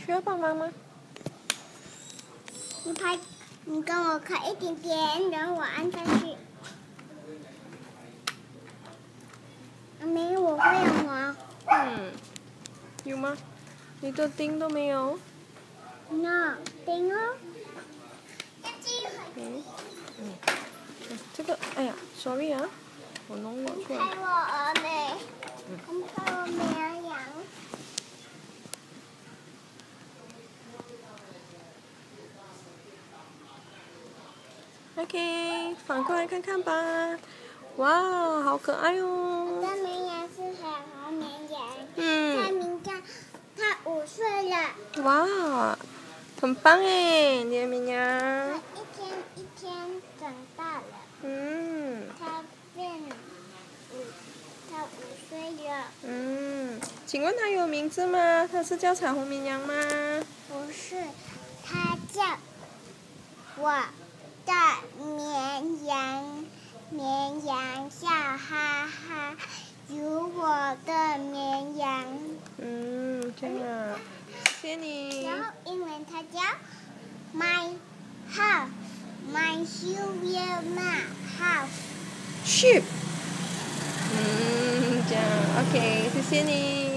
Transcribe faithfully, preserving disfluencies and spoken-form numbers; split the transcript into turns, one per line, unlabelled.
需要帮忙吗？
你拍，你跟我看一点点，然后我按下去。没有，我会用啊。
嗯，有吗？你的钉都没有。
那钉哦。
嗯，嗯，这个，哎呀 ，sorry 啊，我弄了出来。
拍我没？嗯，拍我绵羊。
OK， 反过来看看吧。哇，好可爱哦。
我的绵羊是小红绵羊。
嗯。
它名叫，它五岁了。
哇，很棒哎，你的绵
它
羊。
一天一天长大了。
嗯。
它变五，它五岁了。
嗯，请问它有名字吗？它是叫彩虹绵羊吗？
不是，它叫我的绵羊，绵羊笑哈哈，有我的绵羊。
嗯，这样啊，谢谢你。
然后英文它叫 My house, my shoe will not house.
Sheep。嗯，这样 OK，谢谢你。